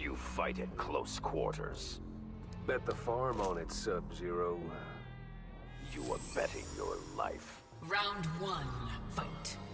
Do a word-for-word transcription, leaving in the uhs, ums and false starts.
You fight at close quarters. Bet the farm on it, Sub-Zero. You are betting your life. Round one, fight.